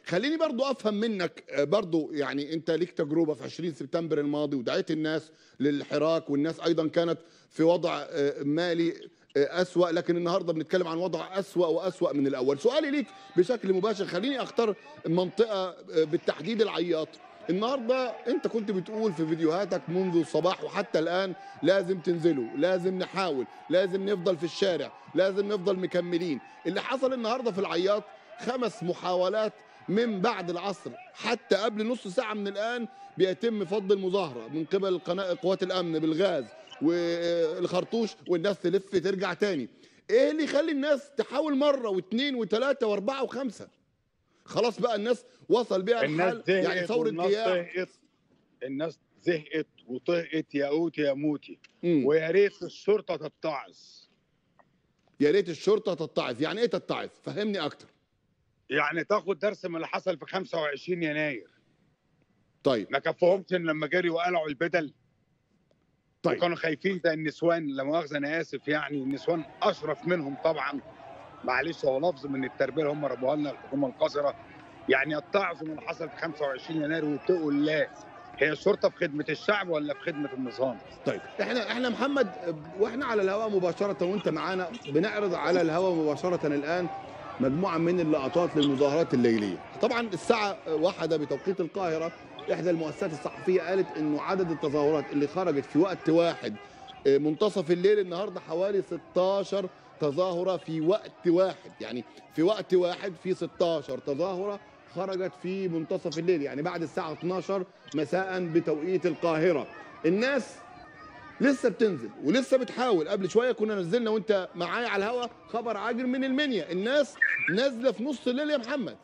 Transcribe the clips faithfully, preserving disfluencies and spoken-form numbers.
خليني برضو افهم منك برضو، يعني انت ليك تجربه في عشرين سبتمبر الماضي ودعيت الناس للحراك، والناس ايضا كانت في وضع مالي اسوأ، لكن النهارده بنتكلم عن وضع اسوأ واسوأ من الاول. سؤالي ليك بشكل مباشر، خليني اختار منطقه بالتحديد العياط. النهارده انت كنت بتقول في فيديوهاتك منذ الصباح وحتى الان لازم تنزلوا، لازم نحاول، لازم نفضل في الشارع، لازم نفضل مكملين. اللي حصل النهارده في العياط خمس محاولات من بعد العصر حتى قبل نص ساعة من الآن بيتم فض المظاهرة من قبل قوات الأمن بالغاز والخرطوش، والناس تلف ترجع تاني. إيه اللي يخلي الناس تحاول مرة واثنين وثلاثة وأربعة وخمسة؟ خلاص بقى الناس وصل بيها الحال، يعني ثورة جياع. الناس زهقت وطهقت يا قوتي يا موتي، ويا ريت الشرطة تتعظ. يا ريت الشرطة تتعظ، يعني إيه تتعظ؟ فهمني أكتر. يعني تاخد درس من اللي حصل في خمسة وعشرين يناير. طيب ما كفوهمش لما جريوا وقلعوا البدل؟ طيب وكانوا خايفين زي النسوان، لا مؤاخذه انا اسف، يعني النسوان اشرف منهم طبعا، معلش هو لفظ من التربيه اللي هم ربوها لنا الحكومه القذره. يعني اتعظوا من اللي حصل في خمسة وعشرين يناير واتقوا الله. هي الشرطه في خدمه الشعب ولا في خدمه النظام؟ طيب احنا احنا محمد واحنا على الهواء مباشره وانت معانا بنعرض على الهواء مباشره الان مجموعه من اللقطات للمظاهرات الليليه. طبعا الساعه واحدة بتوقيت القاهره احدى المؤسسات الصحفيه قالت انه عدد التظاهرات اللي خرجت في وقت واحد منتصف الليل النهارده حوالي ستاشر تظاهره في وقت واحد، يعني في وقت واحد في ستاشر تظاهره خرجت في منتصف الليل، يعني بعد الساعه اتناشر مساء بتوقيت القاهره. الناس لسه بتنزل ولسه بتحاول. قبل شويه كنا نزلنا وانت معايا على الهوا خبر عاجل من المنيا، الناس نازله في نص الليل يا محمد.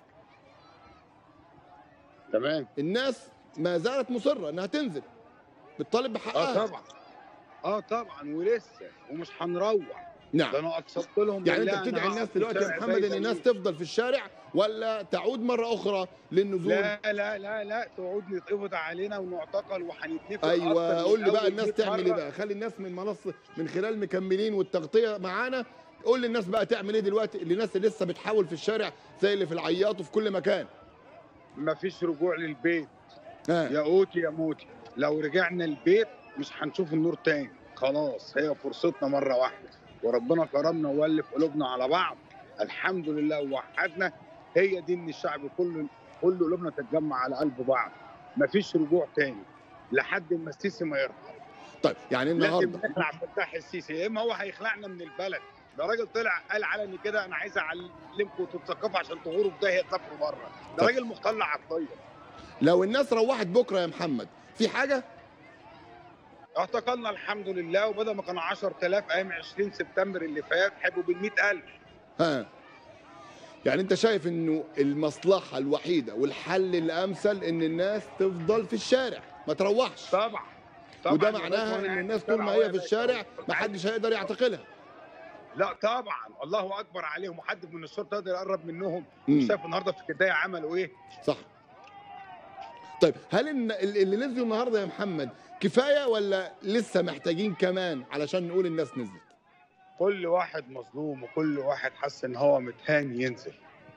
تمام. الناس ما زالت مصره انها تنزل بتطالب بحقها. اه طبعا اه طبعا ولسه ومش هنروح. نعم. ده انا اقسمت لهم يعني انت بتدعي الناس دلوقتي يا محمد ان الناس تفضل في الشارع ولا تعود مره اخرى للنزول؟ لا لا لا لا تعود نتقبض علينا ونعتقل وهنتنفذ. ايوه قول لي بقى الناس تعمل ايه بقى؟ خلي الناس من منصه من خلال مكملين والتغطيه معانا، قول للناس بقى تعمل ايه دلوقتي اللي الناس اللي لسه بتحاول في الشارع زي اللي في العياط وفي كل مكان. مفيش رجوع للبيت. آه. يا قوتي يا موتي، لو رجعنا البيت مش هنشوف النور تاني، خلاص هي فرصتنا مره واحده، وربنا كرمنا وولف قلوبنا على بعض الحمد لله ووحدنا. هي دي ان الشعب كله كل قلوبنا تتجمع على قلب بعض، مفيش رجوع تاني لحد ما السيسي ما يرحل. طيب يعني النهارده لازم نخلع فتاح السيسي، يا اما هو هيخلعنا من البلد. ده راجل طلع قال علني كده انا عايز اعلمكم تتثقفوا عشان تغوروا في داهيه تسافروا بره. ده راجل مختل عقليا. لو الناس روحت بكره يا محمد في حاجه؟ اعتقلنا الحمد لله، وبدل ما كانوا عشرة آلاف ايام عشرين سبتمبر اللي فات هيبقوا بال مئة ألف. ها يعني انت شايف انه المصلحه الوحيده والحل الامثل ان الناس تفضل في الشارع ما تروحش؟ طبعا طبعا. وده معناها ان الناس طول ما هي في الشارع ما حدش هيقدر يعتقلها. لا طبعا الله اكبر عليهم، وحد من الشرطه يقدر يقرب منهم. مش شايف النهارده في الكدايه عملوا ايه؟ صح. طيب هل اللي نزلوا النهارده يا محمد كفايه ولا لسه محتاجين كمان علشان نقول الناس نزلت؟ كل واحد مظلوم وكل واحد حس ان هو متهان ينزل.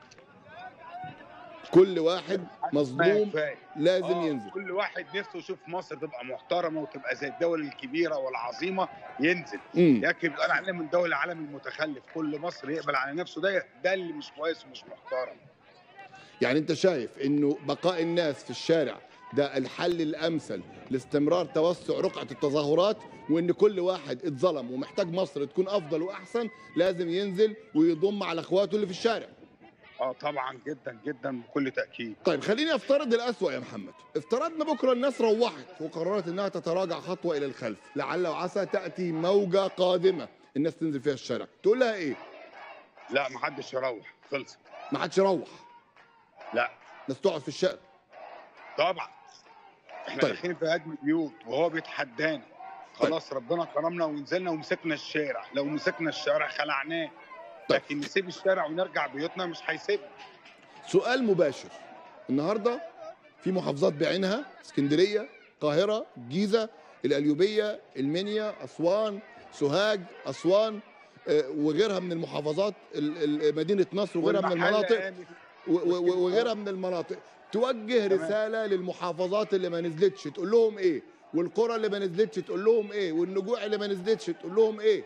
كل واحد مظلوم لازم آه ينزل. كل واحد نفسه يشوف مصر تبقى محترمه وتبقى زي الدول الكبيره والعظيمه ينزل. لكن بيقال علينا من دول العالم المتخلف، كل مصر يقبل على نفسه ده ده اللي مش كويس ومش محترم. يعني انت شايف انه بقاء الناس في الشارع ده الحل الامثل لاستمرار توسع رقعه التظاهرات، وان كل واحد اتظلم ومحتاج مصر تكون افضل واحسن لازم ينزل ويضم على اخواته اللي في الشارع؟ اه طبعا جدا جدا بكل تاكيد. طيب خليني افترض الاسوأ يا محمد، افترضنا بكره الناس روحت وقررت انها تتراجع خطوه الى الخلف، لعل وعسى تاتي موجه قادمه الناس تنزل فيها الشارع، تقول لها ايه؟ لا ما حدش يروح، خلصت. ما حدش يروح؟ لا الناس تقعد في الشارع طبعا. احنا طيب. داخلين في هدم بيوت وهو بيتحدانا. خلاص طيب. ربنا كرمنا ونزلنا ومسكنا الشارع، لو مسكنا الشارع خلعناه. طيب. لكن نسيب الشارع ونرجع بيوتنا مش هيسيبنا. سؤال مباشر، النهارده في محافظات بعينها اسكندريه، القاهره، الجيزه، القليوبيه، المنيا، اسوان، سوهاج، اسوان وغيرها من المحافظات، مدينه نصر وغيرها من المناطق و- و- وغيرها من المناطق، توجه تمام. رساله للمحافظات اللي ما نزلتش تقول لهم ايه؟ والقرى اللي ما نزلتش تقول لهم ايه؟ والنجوع اللي ما نزلتش تقول لهم ايه؟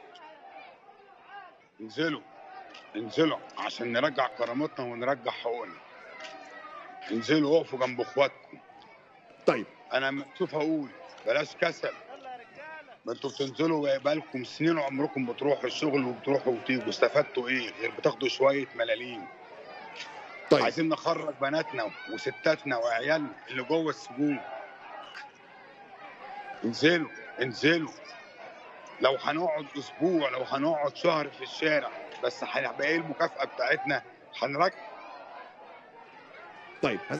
انزلوا انزلوا عشان نرجع كرامتنا ونرجع حقوقنا. انزلوا وقفوا جنب اخواتكم. طيب انا مكسوف اقول بلاش كسل. ما انتوا بتنزلوا بقالكم سنين عمركم بتروحوا الشغل وبتروحوا وتيجوا، استفدتوا ايه غير بتاخدوا شويه ملاليم؟ طيب عايزين نخرج بناتنا وستاتنا وعيالنا اللي جوه السجون. انزلوا انزلوا. لو هنقعد اسبوع، لو هنقعد شهر في الشارع، بس هيبقى ايه المكافأة بتاعتنا؟ هنرجع. طيب